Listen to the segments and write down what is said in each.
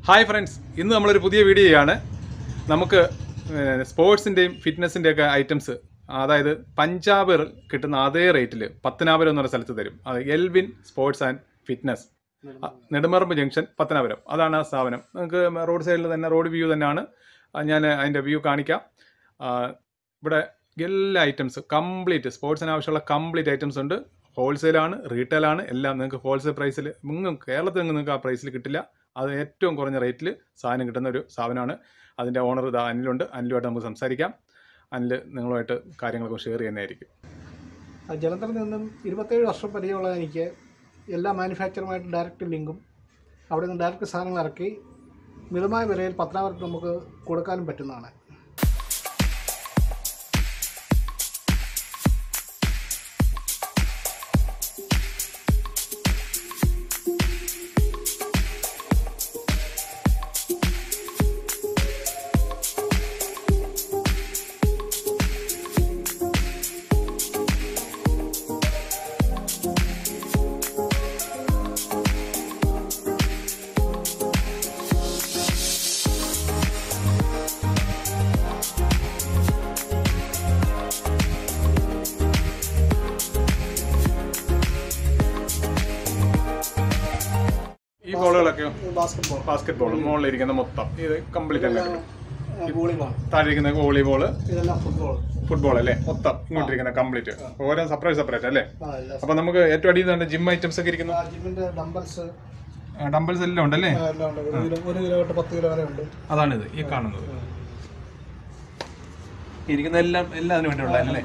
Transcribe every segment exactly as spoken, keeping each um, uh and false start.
Hi friends, ഇന്ന് നമ്മളൊരു പുതിയ വീഡിയോയാണ്. നമുക്ക് സ്പോർട്സിന്റെയും ഫിറ്റ്നസിന്റെയും ഒക്കെ ഐറ്റംസ്, അതായത് പഞ്ചാബിൽ കിട്ടുന്ന അതേ റേറ്റിൽ പത്തനാപുരം എന്ന് പറഞ്ഞ സ്ഥലത്ത് തരും. അത് Elvin sports and fitness, Nedumarambu junction, Pathanapuram. അതാണ് ആ സ്ഥാപനം. നമുക്ക് റോഡ് സൈഡിൽ തന്നെ, റോഡ് വ്യൂ തന്നെയാണ്. ഞാൻ അതിൻ്റെ വ്യൂ കാണിക്കാം. ഇവിടെ എല്ലാ ഐറ്റംസ് കംപ്ലീറ്റ്, സ്പോർട്സിന് ആവശ്യമുള്ള കംപ്ലീറ്റ് ഐറ്റംസ് ഉണ്ട്. ഹോൾസെയിലാണ്, റീറ്റെയിലാണ്, എല്ലാം നിങ്ങൾക്ക് ഹോൾസെയിൽ പ്രൈസിൽ, നിങ്ങൾക്ക് കേരളത്തിൽ നിങ്ങൾക്ക് ആ പ്രൈസിൽ കിട്ടില്ല. അത് ഏറ്റവും കുറഞ്ഞ റേറ്റിൽ സാധനം കിട്ടുന്ന ഒരു സ്ഥാപനമാണ്. അതിൻ്റെ ഓണർ ഇതാ അനിലുണ്ട്. അനിലുമായിട്ട് നമുക്ക് സംസാരിക്കാം. അനിൽ നിങ്ങളുമായിട്ട് കാര്യങ്ങളൊക്കെ ഷെയർ ചെയ്യുന്നതായിരിക്കും. ജലന്ധറിൽ നിന്നും ഇരുപത്തേഴ് വർഷം പരിചയമുള്ള എനിക്ക് എല്ലാ മാനുഫാക്ചറുമായിട്ട് ഡയറക്റ്റ് ലിങ്കും, അവിടെ നിന്ന് ഡയറക്റ്റ് സാധനങ്ങൾ ഇറക്കി മിതമായ വിലയിൽ പത്തനാപുരത്ത് നമുക്ക് കൊടുക്കാനും പറ്റുന്നതാണ്. ഈ ബോളുകളൊക്കെയോ? ബാസ്കറ്റ് ബാസ്കറ്റ് ബോൾ മുകളിലിരിക്കുന്ന മൊത്തം ഇത് കംപ്ലീറ്റ് അല്ലേ? വോളിബോൾ, താഴെയിരിക്കുന്ന വോളിബോള്, ഇതെല്ലാം ഫുട്ബോൾ. ഫുട്ബോൾ അല്ലേ? മൊത്തം ഇങ്ങോട്ടിരിക്കുന്ന കംപ്ലീറ്റ്, ഓരോ സെപ്പറേറ്റ് സെപ്പറേറ്റ് അല്ലേ? അപ്പൊ നമുക്ക് ഏറ്റവും അടിയിൽ ജിം ഐറ്റംസ് ഒക്കെ ഇരിക്കുന്നു. ജിമ്മിന്റെ ഡംബൽസ്, ഡംബൽസ് എല്ലാം ഉണ്ടല്ലേ? ഒരു കിലോ തൊട്ട് പത്ത് കിലോ വരെ ഉണ്ട്. അതാണിത് ഈ കാണുന്നത്. ഇരിക്കുന്ന എല്ലാം എല്ലാം അതിന് വേണ്ടിയുള്ള അല്ലേ?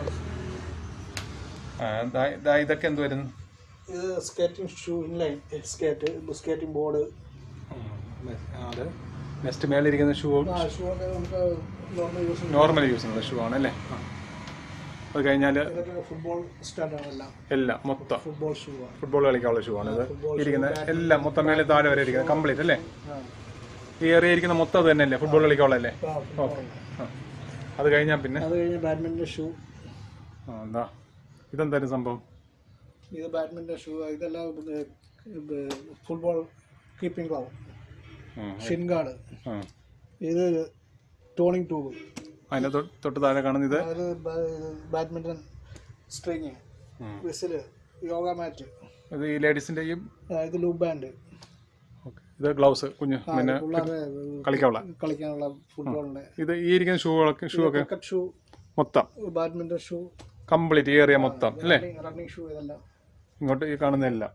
ഇതൊക്കെ എന്ത് വരുന്നു? ഇത് skating shoe, inline skate, skating board. അത് നെക്സ്റ്റ് മേളിരിക്കുന്ന ഷൂ, ഷൂ ഒക്കെ നമുക്ക് നോർമൽ യൂസ് ചെയ്യുന്ന ഷൂ ആണ് അല്ലേ? അത് കഴിഞ്ഞാൽ ഫുട്ബോൾ സ്റ്റാൻഡാണ് എല്ലാം, എല്ലാം മൊത്തം ഫുട്ബോൾ ഷൂ, ഫുട്ബോൾ കളിക്കാനുള്ള ഷൂ ആണ് ഇത്. ഇരിക്കുന്ന എല്ലാം മൊത്തം മേളിൽ താഴെ വരെ ഇരിക്കുന്നത് കംപ്ലീറ്റ് അല്ലേ? ഈ ഏറിയ ഇരിക്കുന്ന മൊത്തം അത് തന്നെ അല്ലേ? ഫുട്ബോൾ കളിക്കാനുള്ളല്ലേ? ഓക്കെ. അത് കഴിഞ്ഞാൽ പിന്നെ അത് കഴിഞ്ഞ് ബാഡ്മിൻ്റൺ ഷൂ. ആ എന്താ ഇതെന്തായാലും സംഭവം? ഇത് ബാഡ്മിൻ്റൺ ഷൂ. ഇതെല്ലാം football keeping glove, shin guard. ഇത് ടോണിംഗ് ട്യൂബ്. അതിൻ്റെ തൊട്ട് താഴെ കാണുന്നത് ഇത് badminton string, whistle, yoga mat. ഇത് ഈ ലേഡീസിൻ്റെയും. ഇത് ലൂപ്പ് ബാൻഡ്. ഇത് ഗ്ലൗസ്, കുഞ്ഞ് പിന്നെ കളിക്കാനുള്ള കളിക്കാനുള്ള ഫുട്ബോളിൻ്റെ. ഇത് ഈ ഇരിക്കുന്ന ഷൂകളൊക്കെ, ഷൂ ഒക്കെ ക്രിക്കറ്റ് ഷൂ മൊത്തം, ബാഡ്മിൻ്റൺ ഷൂ കംപ്ലീറ്റ് ഏറിയ മൊത്തം അല്ലേ? റണ്ണിങ് ഷൂ ഇതെല്ലാം ഇങ്ങോട്ട് ഈ കാണുന്നതെല്ലാം.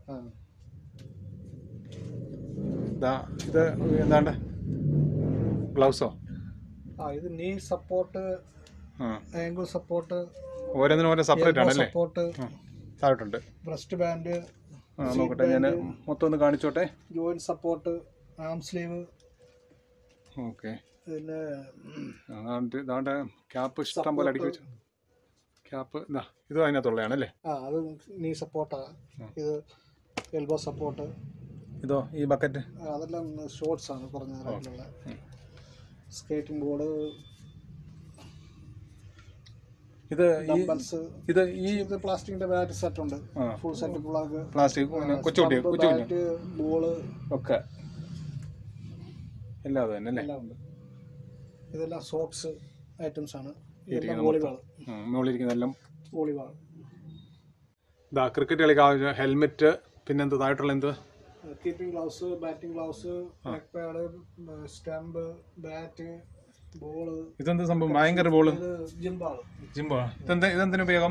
ഇത് എന്താണ്ട് ഗ്ലൗസോ? ആ ഇത് നീ സപ്പോർട്ട്, ആംഗിൾ സപ്പോർട്ട്, ഓരോന്നിനും ഓരോ സെപ്പറേറ്റ് ആണല്ലേ? സപ്പോർട്ട് താഴോട്ടുണ്ട്. ബ്രസ്റ്റ് ബാൻഡ്, നോക്കട്ടെ ഞാൻ മൊത്തം ഒന്ന് കാണിച്ചോട്ടെ. Joint support, arm sleeve. Okay. പിന്നെ ഇതാണ്ട് ക്യാപ്പ് ഇഷ്ടം പോലെ അടിക്കി വെച്ചു. ക്യാപ്പ് ഇതാ ഇത് അതിനകത്തുള്ളതാണല്ലേ? ആ അത് നീ സപ്പോർട്ടാണ്. ഇത് എൽബോ സപ്പോർട്ട്. ഇതോ ഈ ബക്കറ്റ്? അതെല്ലാം ഷോർട്സ് ആണ് കുറഞ്ഞ റേറ്റിലുള്ള. Skating board. ഇത് ഡംബൽസ്. ഇത് ഈ ഇത് പ്ലാസ്റ്റിക്കിന്റെ ബാറ്റ് സെറ്റ് ഉണ്ട്, ഫുൾ സെറ്റ്. പിള്ളേർക്ക് പ്ലാസ്റ്റിക്, കൊച്ചുകുട്ടി കൊച്ചുകുട്ടി ബോള് ഒക്കെ എല്ലാം അത് തന്നെ അല്ലേ? എല്ലാം ഉണ്ട്. ഇതെല്ലാം സോക്സ് ഐറ്റംസ് ആണ്. വോളിബോൾ, മുകളിലിരിക്കുന്നതെല്ലാം വോളിബോൾ. ഇതാ ക്രിക്കറ്റ് കളിക്കാൻ ഹെൽമെറ്റ്. പിന്നെ എന്ത് താഴെയുള്ള എന്ത്? Keeping gloves, batting gloves, neck pad, stump, bat, ball. ഇതെന്ത് സംഭവം? ഭയങ്കര ball. Gym ball. Gym ball. ഇതെന്താ ഇതെന്തിനു ഉപയോഗം?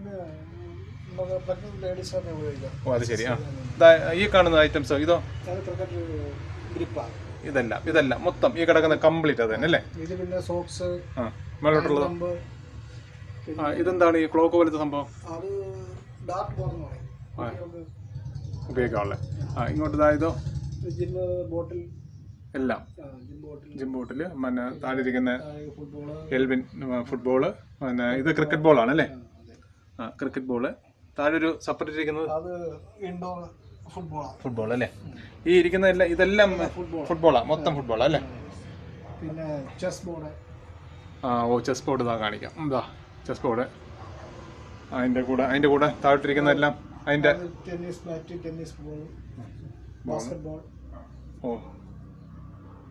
ലേഡീസിനെ ഉപയോഗിക്കാം. ഓ അത് ശരി. ആ ഈ കാണുന്ന ഐറ്റംസോ? ഇതോ? ക്രിക്കറ്റ് ഗ്രിപ്പാണ്. ഇതെല്ലാം ഇതെല്ലാം മൊത്തം ഈ കിടക്കുന്ന കംപ്ലീറ്റ് അത് തന്നെ അല്ലേ? ഇത് പിന്നെ സോക്സ്. ആ മേലോട്ടുള്ളത്. ആ ഇതെന്താണ് ഈ ക്ലോക്ക് പോലത്തെ സംഭവം? അത് ഡാർക്ക് ബോൾ എന്ന് പറയും, ഉപയോഗിക്കാനുള്ള. ആ ഇങ്ങോട്ട് ഇതായതോ? ജിം ബോട്ടിൽ. എല്ലാം ജിം ബോട്ടിൽ. പിന്നെ താഴെ ഇരിക്കുന്ന എൽവിൻ ഫുട്ബോള്. പിന്നെ ഇത് ക്രിക്കറ്റ് ബോളാണ് അല്ലേ? ആ ക്രിക്കറ്റ് ബോള്. താഴെ ഒരു സെപ്പറേറ്റ് ഇരിക്കുന്നത് അത് ഇൻഡോർ ഫുട്ബോളാണ്. ഫുട്ബോൾ അല്ലേ? ഈ ഇരിക്കുന്ന എല്ലാം ഇതെല്ലാം ഫുട്ബോളാ, മൊത്തം ഫുട്ബോളാ അല്ലേ? പിന്നെ ചെസ് ബോർഡ്. ആ ഓ ചെസ് ബോർഡ് ഇതാ കാണിക്കാം. ഇതാ ചെസ് ബോർഡ്. അതിൻ്റെ കൂടെ അതിൻ്റെ കൂടെ താഴോട്ടിരിക്കുന്നതെല്ലാം അതിൻ്റെ tennis bat, tennis ball, basket ball. ഓ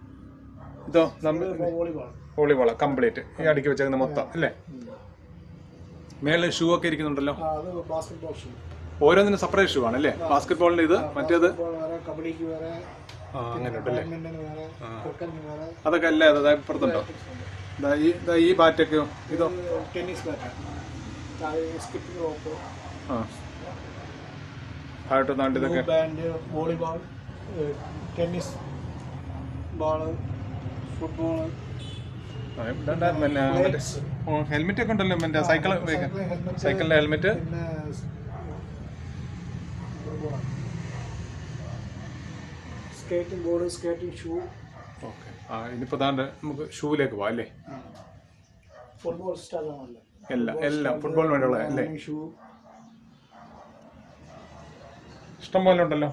ഇതോ നമ്മൾ വോളിബോൾ വോളിബോളാ കംപ്ലീറ്റ് ഈ അടുക്കി വെച്ചേക്കുന്ന മൊത്തം അല്ലേ? മേളിൽ ഷൂ ഒക്കെ ഇരിക്കുന്നുണ്ടല്ലോ. അത് ബാസ്കറ്റ്ബോൾ ഷൂ. ഓരോന്നിനും സെപ്പറേറ്റ് ഷൂ ആണ് അല്ലേ? ബാസ്കറ്റ് ബോളിന് ഇത്, മറ്റേത് കബഡിക്ക് വേറെ, ആ അങ്ങനെ ഉണ്ടല്ലേ. ബാഡ്മിന്റന് വേറെ, ക്രിക്കറ്റിന് വേറെ. അതൊക്കെ അല്ലേ അത് ഇപ്പുറത്തുണ്ടോ? ഈ ഈ ബാറ്റൊക്കെയോ? ഇതോ ടെന്നീസ് ബാറ്റ്, സ്കിപ്പിംഗ് റോപ്പ്, ആ ആയിട്ട് നാണ്ട് ഇതൊക്കെ band, volleyball, tennis ball, football, helmet ഒക്കെ ഉണ്ടല്ലോ. മറ്റേ സൈക്കിൾ സൈക്കിളിന്റെ helmet, skating board, skating shoe. Okay. ആ ഇനിയിപ്പോൾ താണ്ട് നമുക്ക് ഷൂവിലേക്ക് പോവാം അല്ലേ? ഫുട്ബോൾ സ്റ്റാറാണല്ലോ എല്ലാം എല്ലാം ഫുട്ബോളിന് വേണ്ടിയുള്ള അല്ലേ? ഷൂ ഇഷ്ടം പോലെ ഉണ്ടല്ലോ.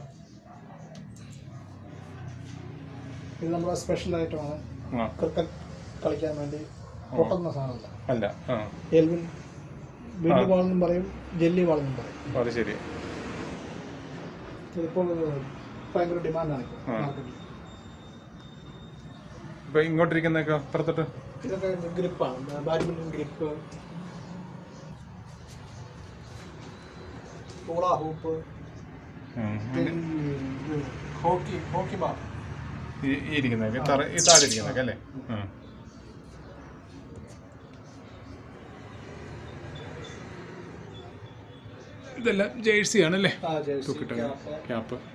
ഇത് നമ്മുടെ സ്പെഷ്യൽ ഐറ്റമാണ്. ക്രിക്കറ്റ് കളിക്കാൻ വേണ്ടി പൊട്ടുന്ന സാധനമല്ല. അല്ല. ആ എൽവിൻ ബില്ല് വാളെന്നും പറയും, ജെല്ലി വാളെന്നും പറയും. അത് ശരി. ഇതിപ്പോൾ ഭയങ്കര ഡിമാൻഡാണ് മാർക്കറ്റിൽ. ഇപ്പൊ ഇങ്ങോട്ടിരിക്കുന്നൊക്കെ പുറത്തോട്ട് ഇതൊക്കെ ഗ്രിപ്പാണ്, badminton grip, hula hoop, hockey hockey bar, ഈ ഇരിക്കുന്നതൊക്കെ ഈ താഴെ ഇരിക്കുന്നതൊക്കെ അല്ലേ? ഇതെല്ലാം ജേഴ്സി ആണല്ലേ? തൂക്കിട്ട് ക്യാപ്പ്.